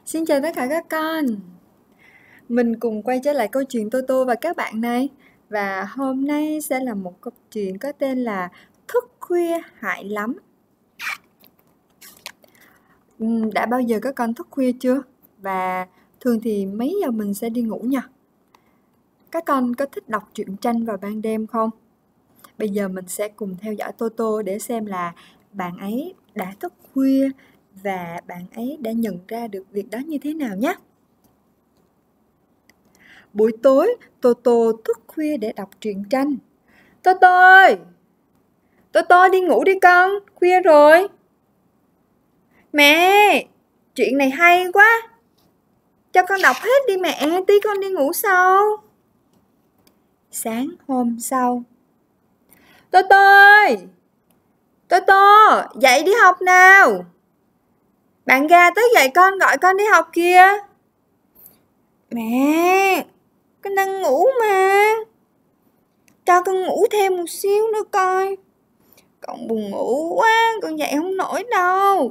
Xin chào tất cả các con. Mình cùng quay trở lại câu chuyện Toto và các bạn này. Và hôm nay sẽ là một câu chuyện có tên là Thức khuya hại lắm. Đã bao giờ các con thức khuya chưa? Và thường thì mấy giờ mình sẽ đi ngủ nhỉ? Các con có thích đọc truyện tranh vào ban đêm không? Bây giờ mình sẽ cùng theo dõi Toto để xem là bạn ấy đã thức khuya và bạn ấy đã nhận ra được việc đó như thế nào nhé. Buổi tối, Toto thức khuya để đọc truyện tranh. Toto ơi! Toto đi ngủ đi con, khuya rồi. Mẹ, chuyện này hay quá. Cho con đọc hết đi mẹ, tí con đi ngủ sau. Sáng hôm sau. Toto ơi! Toto, dậy đi học nào. Bạn gà tới dậy con, gọi con đi học kìa. Mẹ, con đang ngủ mà. Cho con ngủ thêm một xíu nữa coi. Con buồn ngủ quá, con dậy không nổi đâu.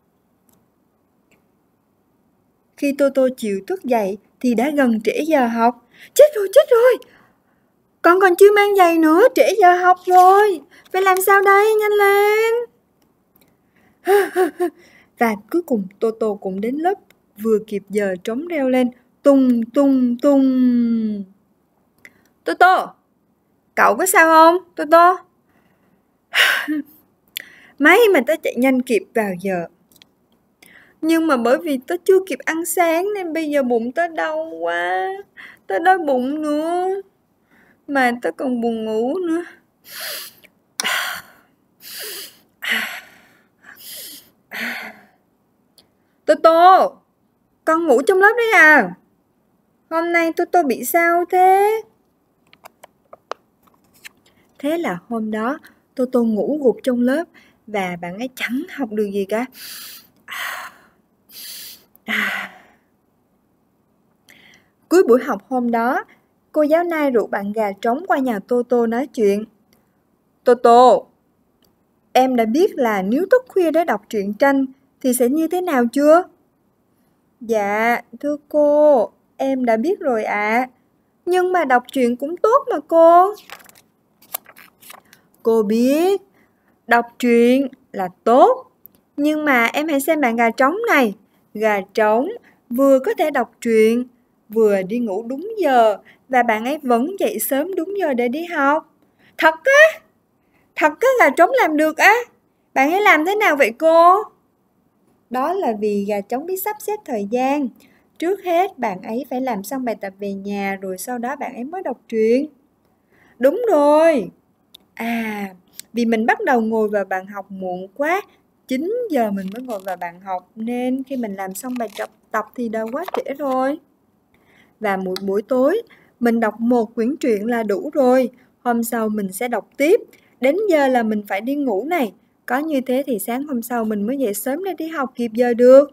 Khi Toto chịu thức dậy thì đã gần trễ giờ học. Chết rồi. Con còn chưa mang giày nữa, trễ giờ học rồi. Phải làm sao đây, nhanh lên. Và cuối cùng Toto cũng đến lớp vừa kịp giờ trống reo lên. Tung tung tung. Toto, cậu có sao không, Toto? May mà tớ chạy nhanh kịp vào giờ. Nhưng mà bởi vì tớ chưa kịp ăn sáng nên bây giờ bụng tớ đau quá. Tớ đói bụng nữa. Mà tớ còn buồn ngủ nữa. Toto, con ngủ trong lớp đấy à? Hôm nay Toto bị sao thế? Thế là hôm đó Toto ngủ gục trong lớp và bạn ấy chẳng học được gì cả. Cuối buổi học hôm đó, cô giáo Nai rủ bạn gà trống qua nhà Toto nói chuyện. Toto, em đã biết là nếu thức khuya để đọc truyện tranh thì sẽ như thế nào chưa? Dạ, thưa cô, em đã biết rồi ạ. Nhưng mà đọc truyện cũng tốt mà cô. Cô biết, đọc truyện là tốt. Nhưng mà em hãy xem bạn gà trống này. Gà trống vừa có thể đọc truyện, vừa đi ngủ đúng giờ, và bạn ấy vẫn dậy sớm đúng giờ để đi học. Thật á? Thật á, gà trống làm được á? Bạn ấy làm thế nào vậy cô? Đó là vì gà trống biết sắp xếp thời gian. Trước hết bạn ấy phải làm xong bài tập về nhà, rồi sau đó bạn ấy mới đọc truyện. Đúng rồi. Vì mình bắt đầu ngồi vào bàn học muộn quá, 9 giờ mình mới ngồi vào bàn học, nên khi mình làm xong bài tập thì đã quá trễ rồi. Và một buổi tối, mình đọc một quyển truyện là đủ rồi. Hôm sau mình sẽ đọc tiếp. Đến giờ là mình phải đi ngủ này. Có như thế thì sáng hôm sau mình mới dậy sớm để đi học kịp giờ được.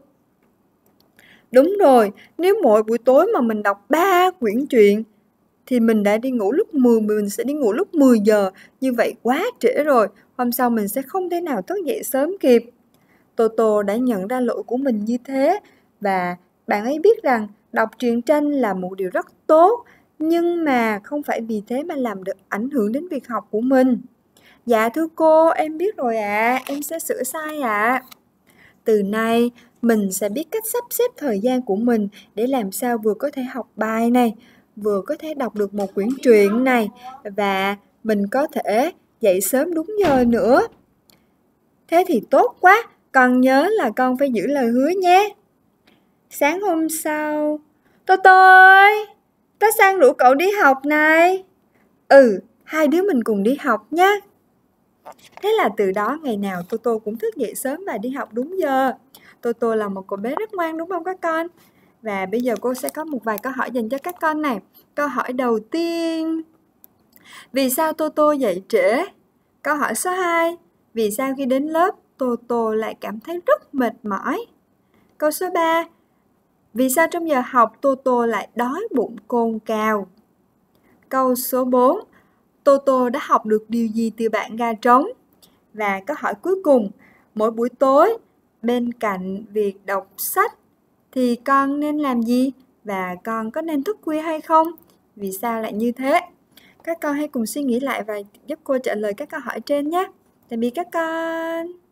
Đúng rồi, nếu mỗi buổi tối mà mình đọc 3 quyển truyện thì mình sẽ đi ngủ lúc 10 giờ. Như vậy quá trễ rồi. Hôm sau mình sẽ không thể nào thức dậy sớm kịp. Toto đã nhận ra lỗi của mình như thế. Và bạn ấy biết rằng đọc truyện tranh là một điều rất tốt. Nhưng mà không phải vì thế mà làm được ảnh hưởng đến việc học của mình. Dạ thưa cô, em biết rồi ạ. Em sẽ sửa sai ạ. Từ nay, mình sẽ biết cách sắp xếp thời gian của mình để làm sao vừa có thể học bài này, vừa có thể đọc được một quyển truyện này, và mình có thể dậy sớm đúng giờ nữa. Thế thì tốt quá, con nhớ là con phải giữ lời hứa nhé. Sáng hôm sau, Toto ơi, tớ sang rủ cậu đi học này. Hai đứa mình cùng đi học nhé. Thế là từ đó ngày nào Toto cũng thức dậy sớm và đi học đúng giờ. Toto là một cô bé rất ngoan đúng không các con? Và bây giờ cô sẽ có một vài câu hỏi dành cho các con này. Câu hỏi đầu tiên: vì sao Toto dậy trễ? Câu hỏi số 2: vì sao khi đến lớp Toto lại cảm thấy rất mệt mỏi? Câu số 3: vì sao trong giờ học Toto lại đói bụng cồn cào? Câu số 4: Toto đã học được điều gì từ bạn gà trống? Và câu hỏi cuối cùng: mỗi buổi tối, bên cạnh việc đọc sách, thì con nên làm gì? Và con có nên thức khuya hay không? Vì sao lại như thế? Các con hãy cùng suy nghĩ lại và giúp cô trả lời các câu hỏi trên nhé. Tạm biệt các con.